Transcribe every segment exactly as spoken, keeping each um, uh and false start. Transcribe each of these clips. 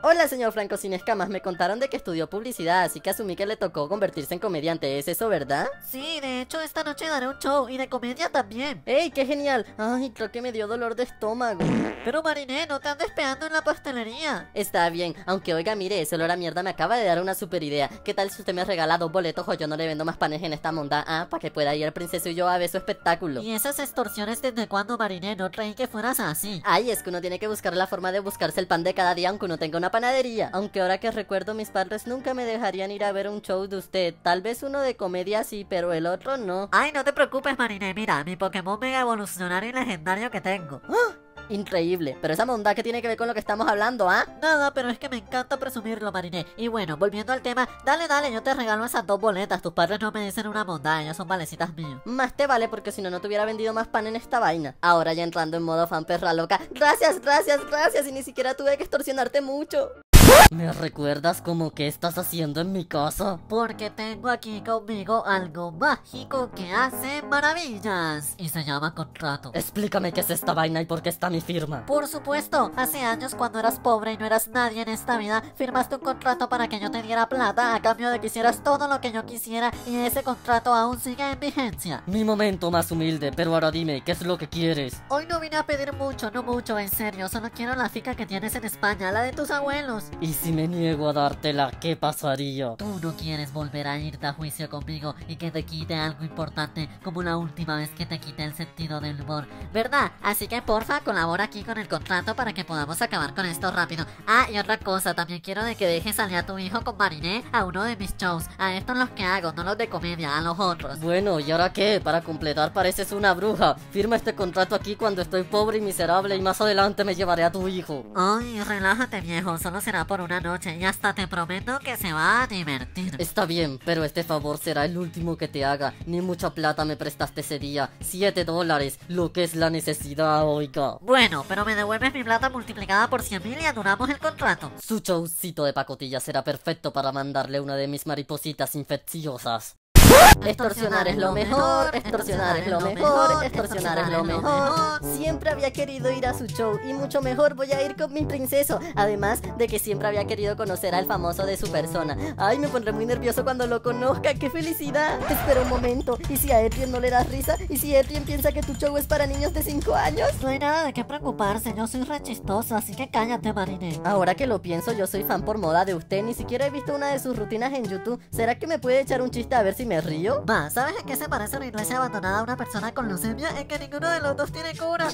Hola, señor Franco Sin Escamas, me contaron de que estudió publicidad, así que asumí que le tocó convertirse en comediante, ¿es eso verdad? Sí, de hecho esta noche daré un show, y de comedia también. ¡Ey, qué genial! Ay, creo que me dio dolor de estómago. Pero Mariné, no te andes pegando en la pastelería. Está bien, aunque oiga, mire, ese olor a mierda me acaba de dar una super idea. ¿Qué tal si usted me regala dos boletos o yo no le vendo más panes en esta monda? Ah, para que pueda ir el princeso y yo a ver su espectáculo. ¿Y esas extorsiones desde cuándo, Mariné? No creí que fueras así. Ay, es que uno tiene que buscar la forma de buscarse el pan de cada día aunque uno tenga una panadería. Aunque ahora que recuerdo, mis padres nunca me dejarían ir a ver un show de usted. Tal vez uno de comedia sí, pero el otro no. Ay, no te preocupes, Mariné, mira, mi Pokémon mega evolucionario y legendario que tengo. ¡Ah! Increíble, pero esa monda que tiene que ver con lo que estamos hablando, ¿ah? Nada, pero es que me encanta presumirlo, Mariné. Y bueno, volviendo al tema, dale, dale, yo te regalo esas dos boletas. Tus padres no me dicen una monda, ellos son valecitas míos. Más te vale, porque si no, no te hubiera vendido más pan en esta vaina. Ahora ya entrando en modo fan perra loca. Gracias, gracias, gracias, y ni siquiera tuve que extorsionarte mucho. ¿Me recuerdas como que estás haciendo en mi casa? Porque tengo aquí conmigo algo mágico que hace maravillas. Y se llama contrato. Explícame qué es esta vaina y por qué está mi firma. Por supuesto, hace años cuando eras pobre y no eras nadie en esta vida, firmaste un contrato para que yo te diera plata a cambio de que hicieras todo lo que yo quisiera, y ese contrato aún sigue en vigencia. Mi momento más humilde, pero ahora dime, ¿qué es lo que quieres? Hoy no vine a pedir mucho, no mucho, en serio, solo quiero la finca que tienes en España, la de tus abuelos. ¿Y si me niego a dártela, qué pasaría? Tú no quieres volver a irte a juicio conmigo y que te quite algo importante como la última vez que te quité el sentido del humor, ¿verdad? Así que porfa, colabora aquí con el contrato para que podamos acabar con esto rápido. Ah, y otra cosa, también quiero de que dejes salir a tu hijo con Mariné a uno de mis shows. A estos los que hago, no los de comedia, a los otros. Bueno, ¿y ahora qué? Para completar pareces una bruja. Firma este contrato aquí cuando estoy pobre y miserable y más adelante me llevaré a tu hijo. Ay, relájate, viejo, solo será por una noche y hasta te prometo que se va a divertir. Está bien, pero este favor será el último que te haga. Ni mucha plata me prestaste ese día. Siete dólares, lo que es la necesidad, oiga. Bueno, pero me devuelves mi plata multiplicada por cien mil y anulamos el contrato. Su showcito de pacotilla será perfecto para mandarle una de mis maripositas infecciosas. Extorsionar es lo mejor, extorsionar es lo mejor, extorsionar es lo mejor. Siempre había querido ir a su show y mucho mejor voy a ir con mi princeso. Además de que siempre había querido conocer al famoso de su persona. Ay, me pondré muy nervioso cuando lo conozca, ¡qué felicidad! Espera un momento, ¿y si a Etienne no le das risa? ¿Y si Etienne piensa que tu show es para niños de cinco años? No hay nada de qué preocuparse, yo soy re chistosa, así que cállate, Mariné. Ahora que lo pienso, yo soy fan por moda de usted, ni siquiera he visto una de sus rutinas en YouTube. ¿Será que me puede echar un chiste a ver si me río? Va, ¿sabes en qué se parece una iglesia abandonada a una persona con leucemia? En que ninguno de los dos tiene cura.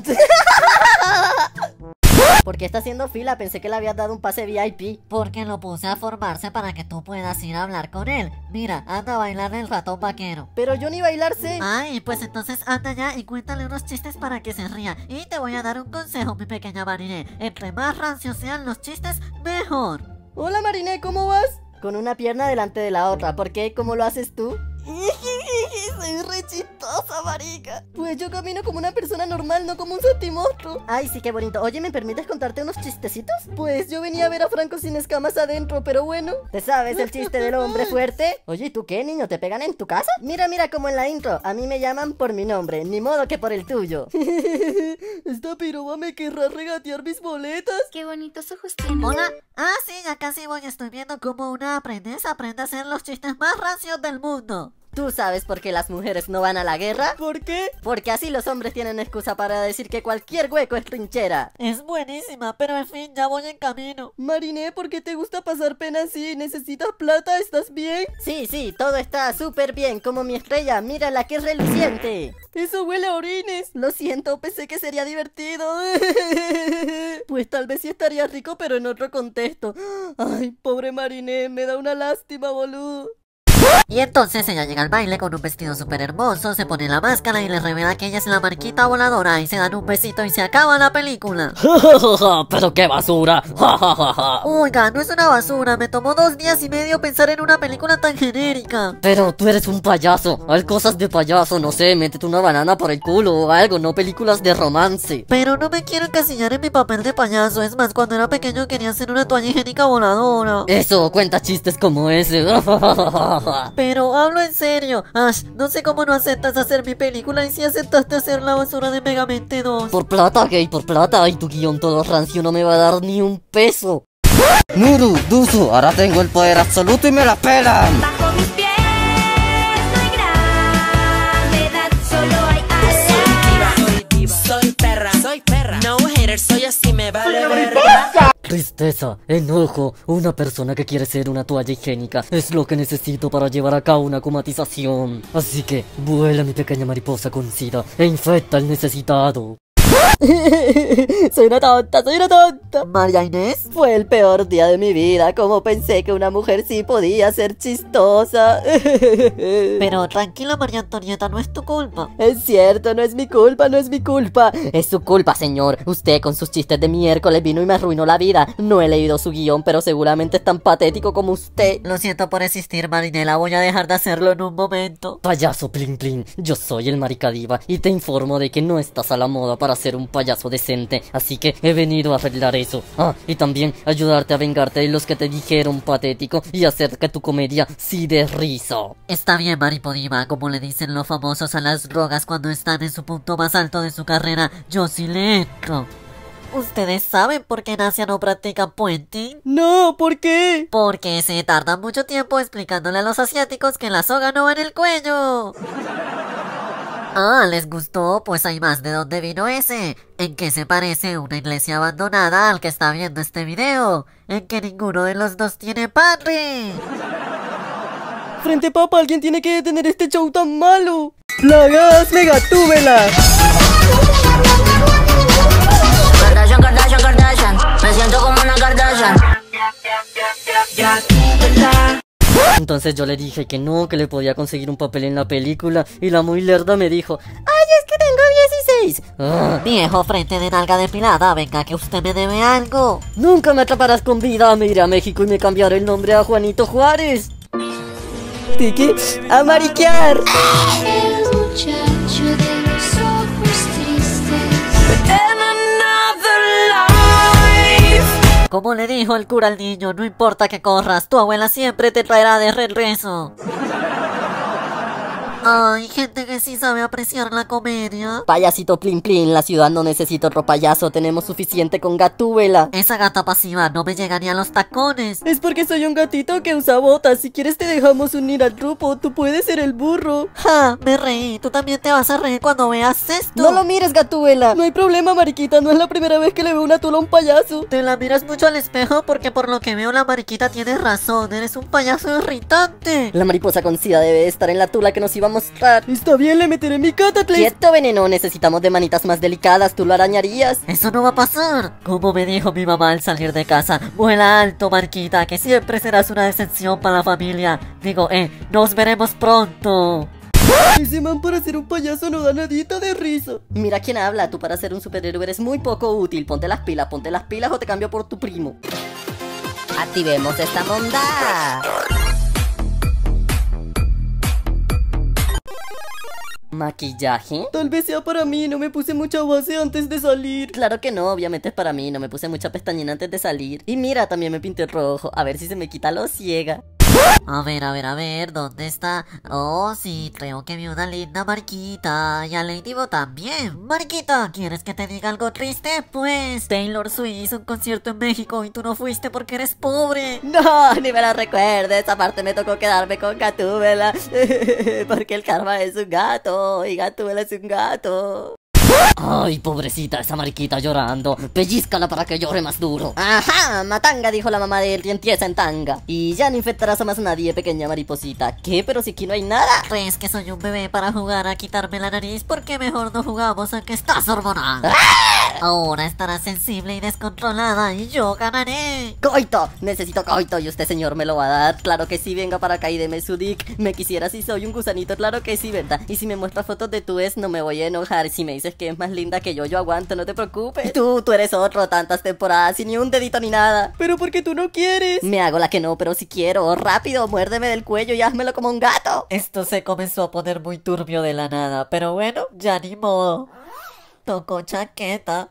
¿Por qué está haciendo fila? Pensé que le habías dado un pase V I P. Porque lo puse a formarse para que tú puedas ir a hablar con él. Mira, anda a bailar el ratón vaquero. Pero yo ni bailar sé. Ay, pues entonces anda ya y cuéntale unos chistes para que se ría. Y te voy a dar un consejo, mi pequeña Mariné. Entre más rancios sean los chistes, mejor. Hola, Mariné, ¿cómo vas? Con una pierna delante de la otra. ¿Por qué? ¿Cómo lo haces tú? Soy re chistosa, marica. Pues yo camino como una persona normal, no como un santimostro. Ay, sí, qué bonito. Oye, ¿me permites contarte unos chistecitos? Pues yo venía a ver a Franco Sin Escamas adentro, pero bueno. ¿Te sabes el chiste del hombre fuerte? Oye, ¿y tú qué, niño? ¿Te pegan en tu casa? Mira, mira, como en la intro. A mí me llaman por mi nombre, ni modo que por el tuyo. Esta piroba me querrá regatear mis boletas. Qué bonitos ojos tienes. Hola. Ah, sí, ya casi voy. Estoy viendo cómo una aprendiz aprende a hacer los chistes más rancios del mundo. ¿Tú sabes por qué las mujeres no van a la guerra? ¿Por qué? Porque así los hombres tienen excusa para decir que cualquier hueco es trinchera. Es buenísima, pero en fin, ya voy en camino. Mariné, ¿por qué te gusta pasar pena así? ¿Necesitas plata? ¿Estás bien? Sí, sí, todo está súper bien, como mi estrella. Mírala, que es reluciente. Eso huele a orines. Lo siento, pensé que sería divertido. Pues tal vez sí estaría rico, pero en otro contexto. Ay, pobre Mariné, me da una lástima, boludo. Y entonces ella llega al baile con un vestido súper hermoso, se pone la máscara y le revela que ella es la marquita voladora y se dan un besito y se acaba la película. ¡Pero qué basura! Oiga, no es una basura, me tomó dos días y medio pensar en una película tan genérica. Pero tú eres un payaso, haz cosas de payaso, no sé, métete una banana por el culo o algo, no películas de romance. Pero no me quiero encasillar en mi papel de payaso, es más, cuando era pequeño quería hacer una toalla higiénica voladora. Eso, cuenta chistes como ese. Pero hablo en serio. Ash, no sé cómo no aceptas hacer mi película y si aceptaste hacer la basura de Megamente dos. Por plata, gay, por plata. Y tu guión todo rancio no me va a dar ni un peso. Nuru, Dusu, ahora tengo el poder absoluto y me la pelan. Bajo mis pies no hay gravedad, solo hay alas. Soy diva, soy perra, soy perra. No hater, soy así, me vale verga. Tristeza, enojo, una persona que quiere ser una toalla higiénica es lo que necesito para llevar a cabo una comatización. Así que vuela mi pequeña mariposa con sida e infecta al necesitado. Soy una tonta, soy una tonta. María Inés. Fue el peor día de mi vida, como pensé que una mujer sí podía ser chistosa. Pero tranquila, María Antonieta, no es tu culpa. Es cierto, no es mi culpa, no es mi culpa. Es su culpa, señor. Usted con sus chistes de miércoles vino y me arruinó la vida. No he leído su guión, pero seguramente es tan patético como usted. Lo siento por existir, Marinela, voy a dejar de hacerlo en un momento. Payaso Plin Plin, yo soy el Maricadiva y te informo de que no estás a la moda para ser un payaso decente, así que he venido a arreglar eso. Ah, y también ayudarte a vengarte de los que te dijeron patético y hacer que tu comedia sí dé risa. Está bien, Maripodiva, como le dicen los famosos a las drogas cuando están en su punto más alto de su carrera, yo sí le entro. ¿Ustedes saben por qué en Asia no practican puenting? No, ¿por qué? Porque se tardan mucho tiempo explicándole a los asiáticos que la soga no va en el cuello. Ah, ¿les gustó? Pues hay más de dónde vino ese. ¿En qué se parece una iglesia abandonada al que está viendo este video? En que ninguno de los dos tiene padre. Frente Papa, alguien tiene que detener este show tan malo. ¡Plagas Megatúbela! Kardashian, Kardashian, Kardashian, me siento como una Kardashian. Entonces yo le dije que no, que le podía conseguir un papel en la película y la muy lerda me dijo: ¡ay, es que tengo dieciséis! Ah, Viejo frente de nalga depilada, venga que usted me debe algo. nunca me atraparás con vida, me iré a México y me cambiaré el nombre a Juanito Juárez. Tiki, a mariquear. El muchacho de los ojos tristes. En another life. Como le dijo el cura al niño, no importa que corras, tu abuela siempre te traerá de regreso. Ay, gente que sí sabe apreciar la comedia. Payasito Plin Plin, la ciudad no necesita otro payaso, tenemos suficiente con Gatúbela. Esa gata pasiva no me llega ni a los tacones. Es porque soy un gatito que usa botas, si quieres te dejamos unir al grupo, tú puedes ser el burro. Ja, me reí, tú también te vas a reír cuando veas esto. No lo mires, Gatúbela. No hay problema, mariquita, no es la primera vez que le veo una tula a un payaso. Te la miras mucho al espejo porque por lo que veo la mariquita tiene razón, eres un payaso irritante. La mariposa con sida debe estar en la tula que nos iba a mostrar. Está bien, le meteré mi cataclis. Quieto, veneno, necesitamos de manitas más delicadas, tú lo arañarías. Eso no va a pasar. Como me dijo mi mamá al salir de casa, vuela alto, Marquita, que siempre serás una decepción para la familia. Digo, eh, nos veremos pronto. Ese man para ser un payaso no da nadita de risa. Mira quién habla, tú para ser un superhéroe eres muy poco útil. Ponte las pilas, ponte las pilas o te cambio por tu primo. Activemos esta monda. ¿Maquillaje? Tal vez sea para mí, no me puse mucha base antes de salir. Claro que no, obviamente es para mí, no me puse mucha pestañina antes de salir. Y mira, también me pinté rojo, a ver si se me quita lo ciega. A ver, a ver, a ver, ¿dónde está? Oh, sí, creo que vi una linda Marquita. Y a Lady Bo también. Marquita, ¿quieres que te diga algo triste? Pues Taylor Swift hizo un concierto en México y tú no fuiste porque eres pobre. No, ni me lo recuerdes, aparte me tocó quedarme con Gatúbela. Porque el karma es un gato y Gatúbela es un gato. Ay, pobrecita, esa mariquita llorando. Pellízcala para que llore más duro. Ajá, matanga, dijo la mamá de él, y empieza en tanga. Y ya no infectarás a más nadie, pequeña mariposita. ¿Qué? Pero si aquí no hay nada. ¿Crees que soy un bebé para jugar a quitarme la nariz? ¿Por qué mejor no jugamos a que estás hormonal? Ahora estarás sensible y descontrolada y yo ganaré. ¡Coito! Necesito coito y usted, señor, me lo va a dar. Claro que sí, venga para acá y deme su dick. Me quisiera si soy un gusanito, claro que sí, ¿verdad? Y si me muestras fotos de tu ex, no me voy a enojar. Si me dices que es más linda que yo, yo aguanto, no te preocupes. Tú, tú eres otro, tantas temporadas y ni un dedito ni nada. Pero porque tú no quieres. Me hago la que no, pero si quiero. Rápido, muérdeme del cuello y házmelo como un gato. Esto se comenzó a poner muy turbio de la nada, pero bueno, ya ni modo. Tocó chaqueta.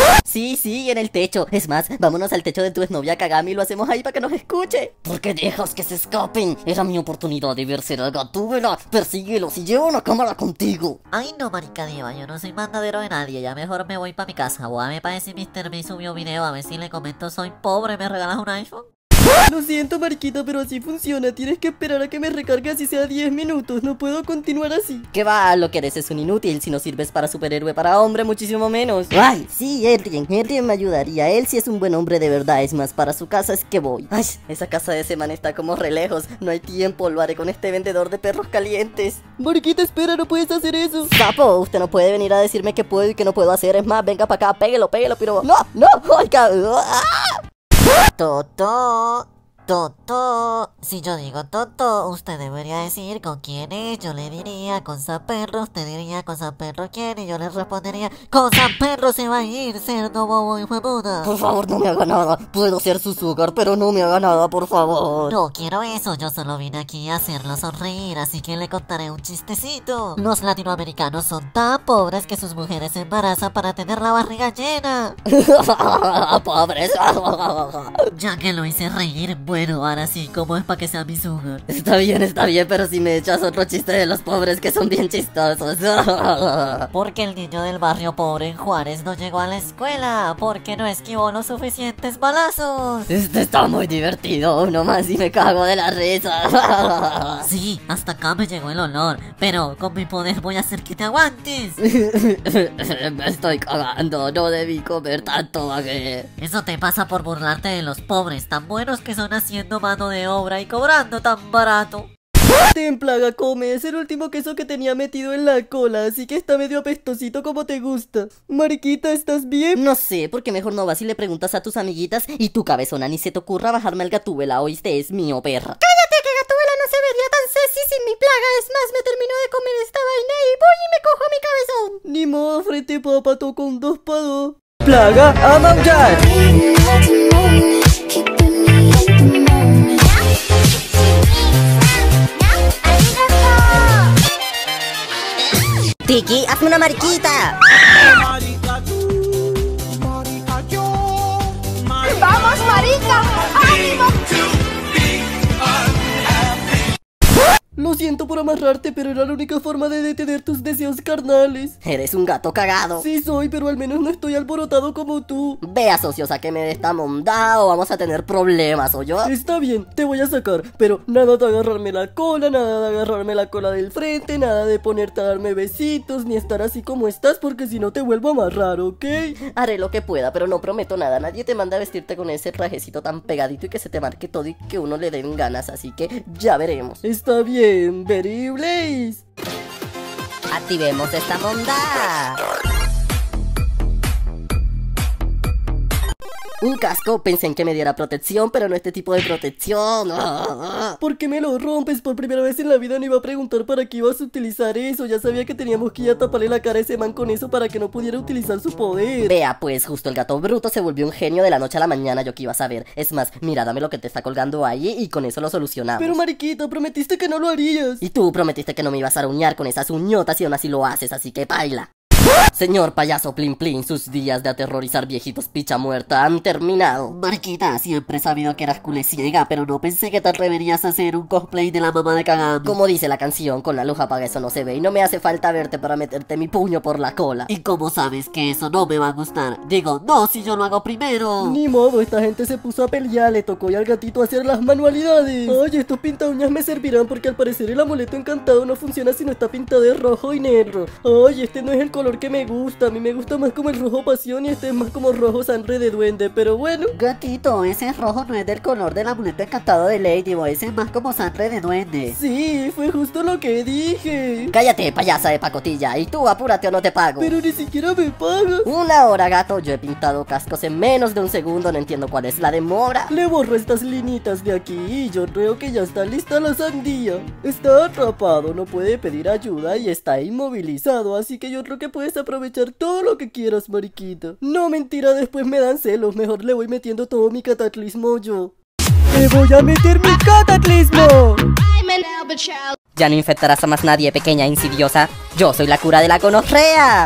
Sí, sí, en el techo. Es más, vámonos al techo de tu exnovia Kagami y lo hacemos ahí para que nos escuche. ¿Por qué dejas que se escapen? Era mi oportunidad de verse a Gatúbela. Persíguelos y lleva una cámara contigo. Ay no, marica diva, yo no soy mandadero de nadie, ya mejor me voy pa' mi casa. Voy a ver pa' ver si mister B subió video, a ver si le comento soy pobre, ¿me regalas un iPhone? Lo siento, mariquita, pero así funciona. Tienes que esperar a que me recargue así sea diez minutos. No puedo continuar así. ¿Qué va? Lo que eres es un inútil. Si no sirves para superhéroe, para hombre, muchísimo menos. Ay, sí, Adrien. Adrien me ayudaría. Él sí es un buen hombre de verdad. Es más, para su casa es que voy. Ay, esa casa de ese man está como re lejos. No hay tiempo. Lo haré con este vendedor de perros calientes. Mariquita, espera, no puedes hacer eso. Sapo, usted no puede venir a decirme que puedo y que no puedo hacer. Es más, venga para acá, péguelo, péguelo, pero... No, no, oiga. ¡Ah! Toto, Toto, si yo digo Toto, usted debería decir con quién es. Yo le diría con San Pedro, usted diría con San Pedro quién, y yo le respondería con San Pedro se va a ir, cerdo bobo hijo de puta. Por favor, no me haga nada. Puedo ser su sugar, pero no me haga nada, por favor. No quiero eso, yo solo vine aquí a hacerlo sonreír, así que le contaré un chistecito. Los latinoamericanos son tan pobres que sus mujeres se embarazan para tener la barriga llena. Pobres. Ya que lo hice reír, bueno, ahora sí, ¿cómo es para que sea mi sugar? Está bien, está bien, pero si me echas otro chiste de los pobres que son bien chistosos. Porque el niño del barrio pobre en Juárez no llegó a la escuela, porque no esquivó los suficientes balazos. Este está muy divertido, uno más y me cago de la risa. Sí, hasta acá me llegó el olor, pero con mi poder voy a hacer que te aguantes. Me estoy cagando, no debí comer tanto baguette. Eso te pasa por burlarte de los pobres, tan buenos que son haciendo mano de obra y cobrando tan barato. Ten, plaga, come. Es el último queso que tenía metido en la cola, así que está medio apestosito como te gusta. Mariquita, ¿estás bien? No sé, porque mejor no vas y le preguntas a tus amiguitas y tu cabezona ni se te ocurra bajarme al Gatúbela, ¿oíste? Es mío, perra. ¡Cállate, que Gatúbela no se vería tan sexy sin mi plaga! Es más, me termino de comer esta vaina y voy y me cojo mi cabezón. Ni modo, frente papa, toco un dos pa' dos. ¡Plaga, a maullar! Tiki, hazme una mariquita. ¡Vamos, marica! ¡Ánimo! Lo siento por amarrarte, pero era la única forma de detener tus deseos carnales. Eres un gato cagado. Sí soy, pero al menos no estoy alborotado como tú. Vea, socio, sáqueme de esta monda o vamos a tener problemas, ¿o yo? Está bien, te voy a sacar, pero nada de agarrarme la cola, nada de agarrarme la cola del frente, nada de ponerte a darme besitos, ni estar así como estás, porque si no te vuelvo a amarrar, ¿ok? Haré lo que pueda, pero no prometo nada. Nadie te manda a vestirte con ese trajecito tan pegadito y que se te marque todo y que uno le den ganas, así que ya veremos. Está bien. Very Blaze. Activemos esta monda. Un casco, pensé en que me diera protección, pero no este tipo de protección. ¿Por qué me lo rompes? Por primera vez en la vida no iba a preguntar para qué ibas a utilizar eso. Ya sabía que teníamos que ir a taparle la cara a ese man con eso para que no pudiera utilizar su poder. Vea, pues justo el gato bruto se volvió un genio de la noche a la mañana. Yo que iba a saber. Es más, mira, dame lo que te está colgando ahí y con eso lo solucionamos. Pero mariquita, prometiste que no lo harías. Y tú prometiste que no me ibas a arañar con esas uñotas y aún así lo haces, así que baila. Señor payaso Plin Plin, sus días de aterrorizar viejitos picha muerta han terminado. Mariquita, siempre he sabido que eras culeciega, pero no pensé que te atreverías a hacer un cosplay de la mamá de Kagami. Como dice la canción, con la luz apaga eso no se ve y no me hace falta verte para meterte mi puño por la cola. ¿Y cómo sabes que eso no me va a gustar? Digo, no, si yo lo hago primero. Ni modo, esta gente se puso a pelear, le tocó ir al gatito a hacer las manualidades. Oye, estos pinta uñas me servirán porque al parecer el amuleto encantado no funciona si no está pintado de rojo y negro. Oye, este no es el color que me gusta, a mí me gusta más como el rojo pasión y este es más como rojo sangre de duende, pero bueno. Gatito, ese rojo no es del color del amuleto encantado de Ladyboy, ese es más como sangre de duende. Sí, fue justo lo que dije. Cállate, payasa de pacotilla, y tú apúrate o no te pago. Pero ni siquiera me pagas. Una hora, gato, yo he pintado cascos en menos de un segundo, no entiendo cuál es la demora. Le borro estas linitas de aquí y yo creo que ya está lista la sandía. Está atrapado, no puede pedir ayuda y está inmovilizado, así que yo creo que puedes aprovechar todo lo que quieras, mariquita. No, mentira, después me dan celos, mejor le voy metiendo todo mi cataclismo yo. ¡Te voy a meter mi cataclismo! Ya no infectarás a más nadie, pequeña insidiosa. Yo soy la cura de la gonorrea.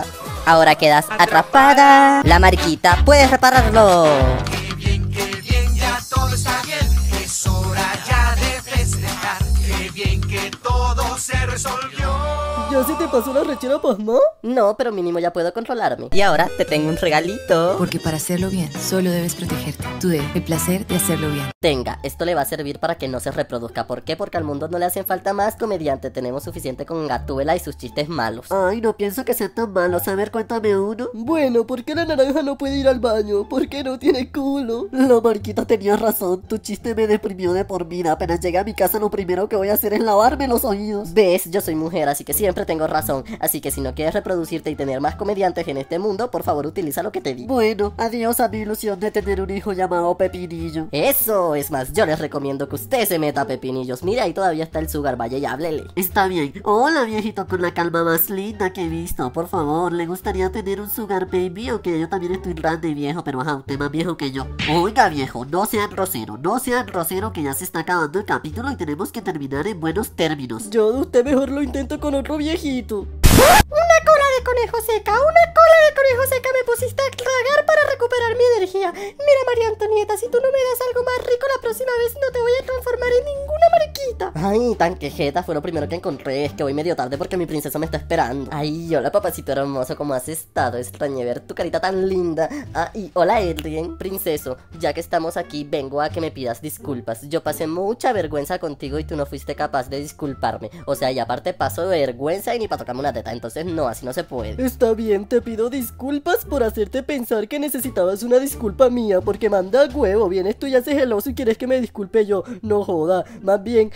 Ahora quedas atrapada. La mariquita, puedes repararlo. Qué bien, qué bien, ya todo está bien. Es hora ya de festejar. Qué bien que todo se resolvió. ¿Ya se te pasó la rechera pasma? No, pero mínimo ya puedo controlarme. Y ahora te tengo un regalito. Porque para hacerlo bien, solo debes protegerte. Tú debes el placer de hacerlo bien. Tenga, esto le va a servir para que no se reproduzca. ¿Por qué? Porque al mundo no le hacen falta más comediantes. Tenemos suficiente con Gatúbela y sus chistes malos. Ay, no pienso que sean tan malos. A ver, cuéntame uno. Bueno, ¿por qué la naranja no puede ir al baño? ¿Por qué no tiene culo? La mariquita tenía razón. Tu chiste me deprimió de por vida. Apenas llegue a mi casa, lo primero que voy a hacer es lavarme los oídos. ¿Ves? Yo soy mujer, así que siempre tengo razón. Así que si no quieres reproducirte y tener más comediantes en este mundo, por favor utiliza lo que te digo. Bueno, adiós a mi ilusión de tener un hijo llamado Pepinillo. Eso, es más, yo les recomiendo que usted se meta a Pepinillos. Mira, ahí todavía está el Sugar, vaya y háblele. Está bien. Hola, viejito con la calma más linda que he visto. Por favor, ¿le gustaría tener un Sugar Baby? O que yo también estoy grande y viejo, pero ajá, usted más viejo que yo. Oiga, viejo, no sean grosero, no sean grosero, que ya se está acabando el capítulo y tenemos que terminar en buenos términos. Yo de usted mejor lo intento con otro viejito. Una cola de conejo seca, una cola de conejo seca me pusiste a tragar para recuperar mi energía. Mira, María Antonieta, si tú no me das algo más rico la próxima vez no te voy a transformar en ninguna mariquita. Ay, tan quejeta, fue lo primero que encontré. Es que voy medio tarde porque mi princesa me está esperando. Ay, hola papacito hermoso, ¿cómo has estado? Extrañé ver tu carita tan linda. Ah, y hola Adrien, princeso. Ya que estamos aquí, vengo a que me pidas disculpas. Yo pasé mucha vergüenza contigo y tú no fuiste capaz de disculparme. O sea, y aparte paso de vergüenza y ni para tocarme una teta. Entonces no, así no se puede. Está bien, te pido disculpas por hacerte pensar que necesitabas una disculpa mía. Porque manda huevo, vienes tú y haces el oso y quieres que me disculpe yo. No joda, más bien.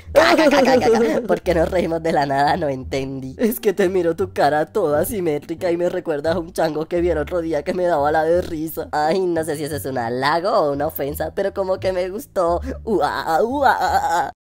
¿Por qué nos reímos de la nada? No entendí. Es que te miro tu cara toda simétrica y me recuerdas a un chango que vi el otro día que me daba la de risa. Ay, no sé si eso es un halago o una ofensa, pero como que me gustó. Ua, ua.